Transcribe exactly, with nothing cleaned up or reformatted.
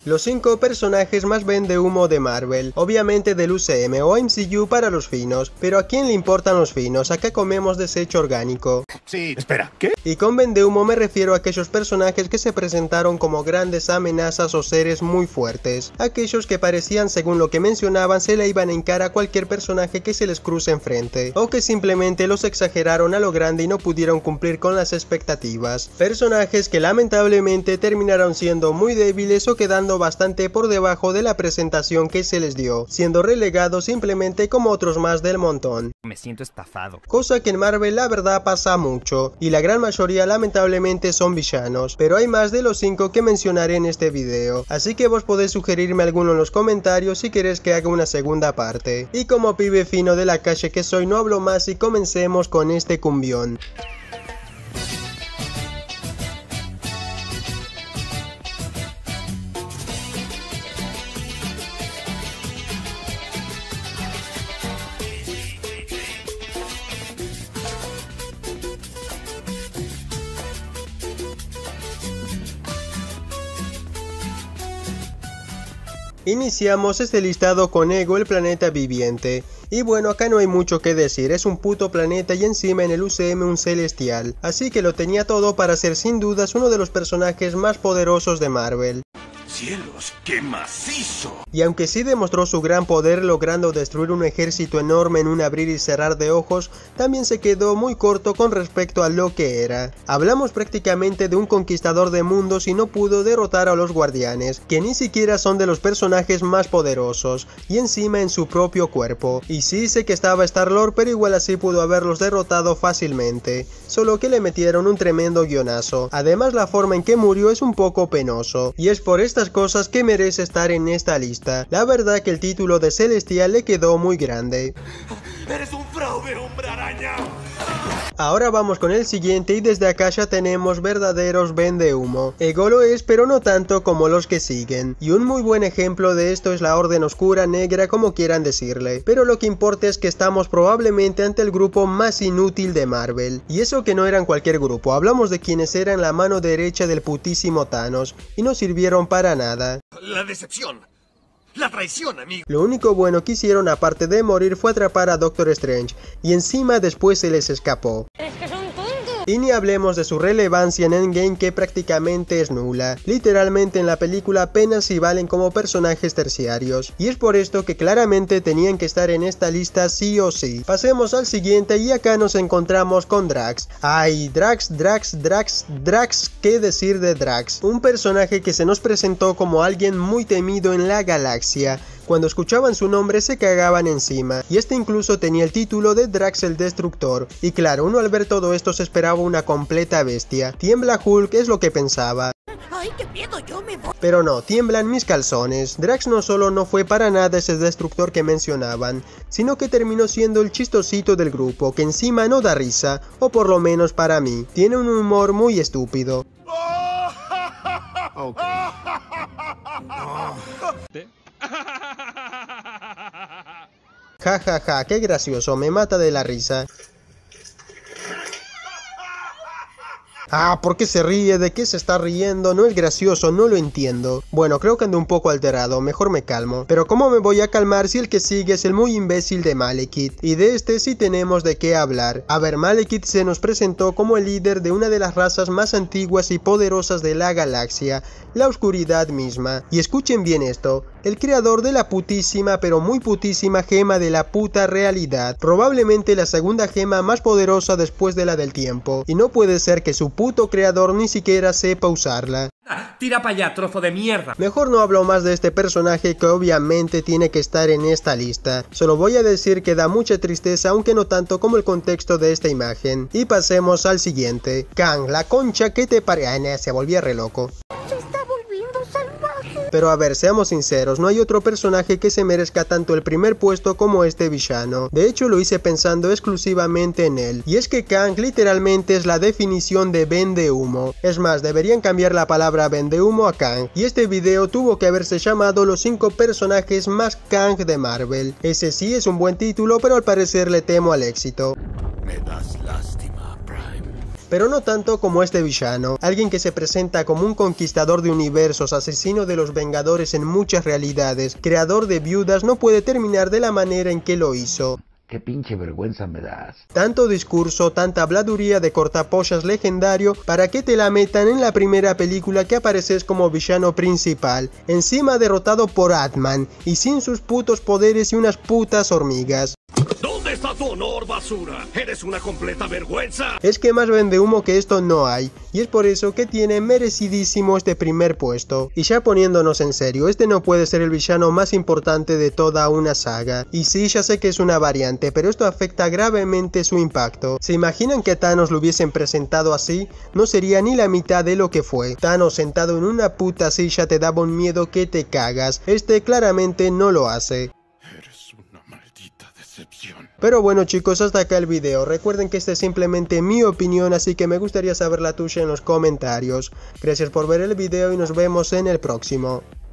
Los cinco personajes más vendehumo de Marvel, obviamente del U C M o M C U para los finos, pero ¿a quién le importan los finos? Acá comemos desecho orgánico. Sí, espera, ¿qué? Y con vendehumo me refiero a aquellos personajes que se presentaron como grandes amenazas o seres muy fuertes, aquellos que parecían, según lo que mencionaban, se le iban a encarar a cualquier personaje que se les cruce enfrente, o que simplemente los exageraron a lo grande y no pudieron cumplir con las expectativas. Personajes que lamentablemente terminaron siendo muy débiles o quedando bastante por debajo de la presentación que se les dio, siendo relegados simplemente como otros más del montón. Me siento estafado. Cosa que en Marvel la verdad pasa mucho, y la gran mayoría lamentablemente son villanos, pero hay más de los cinco que mencionaré en este video, así que vos podés sugerirme alguno en los comentarios si querés que haga una segunda parte. Y como pibe fino de la calle que soy, no hablo más y comencemos con este cumbión. Iniciamos este listado con Ego, el planeta viviente. Y bueno, acá no hay mucho que decir, es un puto planeta y encima en el U C M un celestial. Así que lo tenía todo para ser sin dudas uno de los personajes más poderosos de Marvel. ¡Cielos, qué macizo! Y aunque sí demostró su gran poder logrando destruir un ejército enorme en un abrir y cerrar de ojos, también se quedó muy corto con respecto a lo que era. Hablamos prácticamente de un conquistador de mundos y no pudo derrotar a los guardianes, que ni siquiera son de los personajes más poderosos, y encima en su propio cuerpo. Y sí sé que estaba Star-Lord, pero igual así pudo haberlos derrotado fácilmente, solo que le metieron un tremendo guionazo. Además la forma en que murió es un poco penoso, y es por estas cosas que merece estar en esta lista. La verdad que el título de Celestial le quedó muy grande. ¡Eres un fraude, hombre araña! Ahora vamos con el siguiente y desde acá ya tenemos verdaderos vendehumo. Ego lo es, pero no tanto como los que siguen. Y un muy buen ejemplo de esto es la Orden Oscura, Negra, como quieran decirle. Pero lo que importa es que estamos probablemente ante el grupo más inútil de Marvel. Y eso que no eran cualquier grupo, hablamos de quienes eran la mano derecha del putísimo Thanos, y no sirvieron para nada. La decepción. La traición, amigo. Lo único bueno que hicieron aparte de morir fue atrapar a Doctor Strange, y encima después se les escapó. Es que son tontos. Y ni hablemos de su relevancia en Endgame, que prácticamente es nula. Literalmente en la película apenas si valen como personajes terciarios. Y es por esto que claramente tenían que estar en esta lista sí o sí. Pasemos al siguiente y acá nos encontramos con Drax. Ay, Drax, Drax, Drax, Drax, ¿qué decir de Drax? Un personaje que se nos presentó como alguien muy temido en la galaxia. Cuando escuchaban su nombre se cagaban encima, y este incluso tenía el título de Drax el Destructor, y claro, uno al ver todo esto se esperaba una completa bestia. Tiembla Hulk es lo que pensaba. Ay, qué miedo, yo me voy. Pero no, tiemblan mis calzones. Drax no solo no fue para nada ese destructor que mencionaban, sino que terminó siendo el chistosito del grupo, que encima no da risa, o por lo menos para mí, tiene un humor muy estúpido. Okay. Ja ja ja, qué gracioso, me mata de la risa. Ah, ¿por qué se ríe? ¿De qué se está riendo? No es gracioso, no lo entiendo. Bueno, creo que ando un poco alterado, mejor me calmo. Pero ¿cómo me voy a calmar si el que sigue es el muy imbécil de Malekith? Y de este sí tenemos de qué hablar. A ver, Malekith se nos presentó como el líder de una de las razas más antiguas y poderosas de la galaxia, la oscuridad misma. Y escuchen bien esto, el creador de la putísima, pero muy putísima gema de la puta realidad. Probablemente la segunda gema más poderosa después de la del tiempo. Y no puede ser que su puto creador ni siquiera sepa usarla. Ah, tira para allá, trozo de mierda. Mejor no hablo más de este personaje que obviamente tiene que estar en esta lista. Solo voy a decir que da mucha tristeza, aunque no tanto como el contexto de esta imagen. Y pasemos al siguiente. Kang, la concha que te pare... Ay, nah, se volvía re loco. Pero a ver, seamos sinceros, no hay otro personaje que se merezca tanto el primer puesto como este villano. De hecho lo hice pensando exclusivamente en él. Y es que Kang literalmente es la definición de vendehumo. Es más, deberían cambiar la palabra vendehumo a Kang. Y este video tuvo que haberse llamado los cinco personajes más Kang de Marvel. Ese sí es un buen título, pero al parecer le temo al éxito. Me das lástima, Prime. pero no tanto como este villano, alguien que se presenta como un conquistador de universos, asesino de los Vengadores en muchas realidades, creador de viudas, no puede terminar de la manera en que lo hizo. Qué pinche vergüenza me das. Tanto discurso, tanta habladuría de cortapollas legendario para que te la metan en la primera película que apareces como villano principal, encima derrotado por Ant-Man y sin sus putos poderes y unas putas hormigas. ¿Dónde está tu honor, basura? Eres una completa vergüenza. Es que más vende humo que esto no hay, y es por eso que tiene merecidísimo este primer puesto. Y ya poniéndonos en serio, este no puede ser el villano más importante de toda una saga. Y sí, ya sé que es una variante, pero esto afecta gravemente su impacto. ¿Se imaginan que Thanos lo hubiesen presentado así? No sería ni la mitad de lo que fue. Thanos sentado en una puta silla te daba un miedo que te cagas. Este claramente no lo hace. Eres una maldita decepción. Pero bueno chicos, hasta acá el video. Recuerden que esta es simplemente mi opinión, así que me gustaría saber la tuya en los comentarios. Gracias por ver el video y nos vemos en el próximo.